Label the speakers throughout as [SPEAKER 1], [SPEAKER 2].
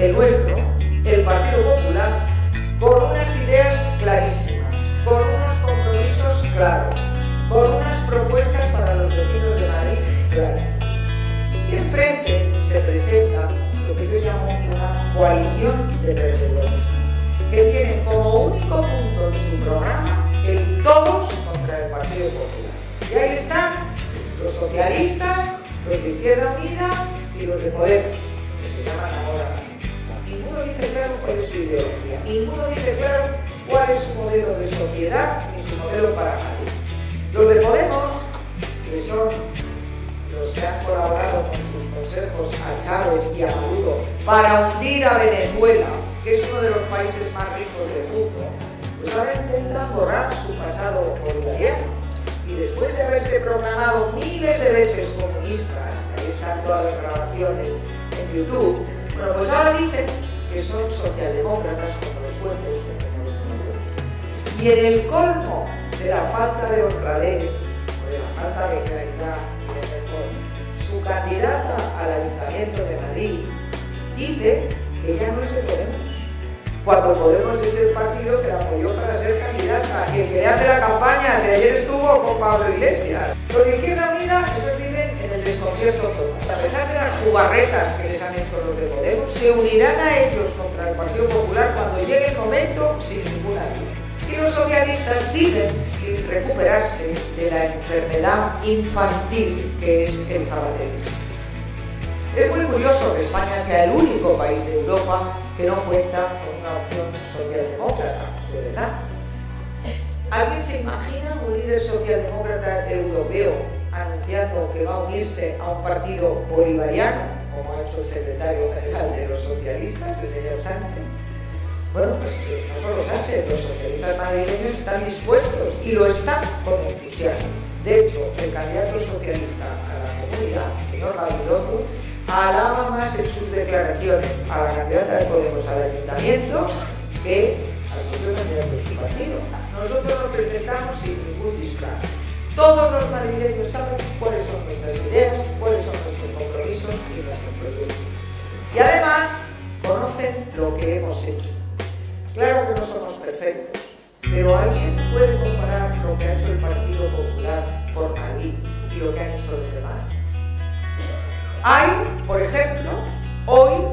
[SPEAKER 1] el nuestro, el Partido Popular, con unas ideas clarísimas, con unos compromisos claros, con unas propuestas para los vecinos de Madrid claras. Y enfrente se presenta lo que yo llamo una coalición de perdedores, que tienen como único punto en su programa el todos contra el Partido Popular. Y ahí están los socialistas, los de Izquierda Unida y los de Podemos, que se llaman ahora. Ninguno dice claro cuál es su ideología, ninguno dice claro cuál es su modelo de sociedad ni su modelo para Madrid. Los de Podemos, que son los que han colaborado con sus consejos a Chávez y a Maduro para hundir a Venezuela, que es uno de los países más ricos del mundo, pues ahora intentan borrar su pasado bolivariano. Y después de haberse proclamado miles de veces comunistas, ahí están todas las grabaciones en YouTube, bueno, pues ahora dicen que son socialdemócratas como los suecos, como los noruegos. Y en el colmo de la falta de honradez, o de la falta de claridad y de mejor, su candidata al Ayuntamiento de Madrid dice que ya no es de Podemos, cuando Podemos es el partido que la apoyó para ser candidata y el que le hace la campaña, si ayer estuvo con Pablo Iglesias. Los de Izquierda Unida, esos viven en el desconcierto total. A pesar de las jugarretas que les han hecho los de Podemos, se unirán a ellos contra el Partido Popular cuando llegue el momento sin ninguna duda. Y los socialistas siguen sin recuperarse de la enfermedad infantil que es el zapaterismo. Es muy curioso que España sea el único país de Europa que no cuenta con una opción socialdemócrata, de verdad. ¿Alguien se imagina un líder socialdemócrata europeo anunciando que va a unirse a un partido bolivariano, como ha hecho el secretario general de los socialistas, el señor Sánchez? Bueno, pues no solo Sánchez, los socialistas madrileños están dispuestos y lo están con entusiasmo. De hecho, el candidato socialista a la comunidad, el señor Gabilondo, alaba más en sus declaraciones a la candidata de Podemos al ayuntamiento que al propio candidato de su partido. Nosotros nos presentamos sin ningún disfraz. Todos los madrileños saben cuáles son nuestras ideas, cuáles son nuestros compromisos y nuestros proyectos. Y además conocen lo que hemos hecho. Claro que no somos perfectos, pero ¿alguien puede comparar lo que ha hecho el Partido Popular por Madrid y lo que han hecho los demás? Hay, por ejemplo, hoy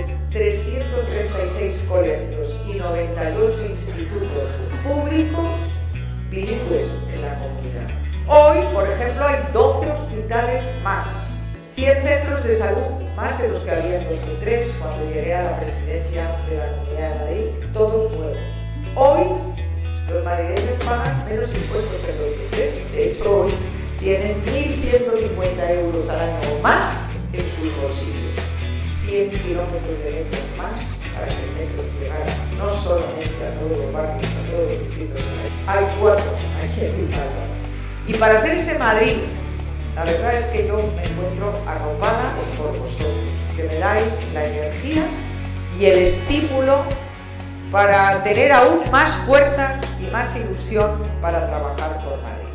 [SPEAKER 1] 336 colegios y 98 institutos públicos bilingües en la comunidad. Hoy, por ejemplo, hay 12 hospitales más, 100 centros de salud más de los que había en 2003 cuando llegué a la presidencia de la Comunidad de Madrid, todos nuevos. Hoy los madrileños pagan menos impuestos que en 2003, de hecho hoy tienen 1.150 euros al año más en sus bolsillos, 100 kilómetros de metro más para que el metro llegara no solamente a todos los barrios, a todos los distritos. Hay 4 aquí en Villalba. Y para hacer ese Madrid, la verdad es que yo me encuentro arropada por vosotros, que me dais la energía y el estímulo para tener aún más fuerzas y más ilusión para trabajar por Madrid.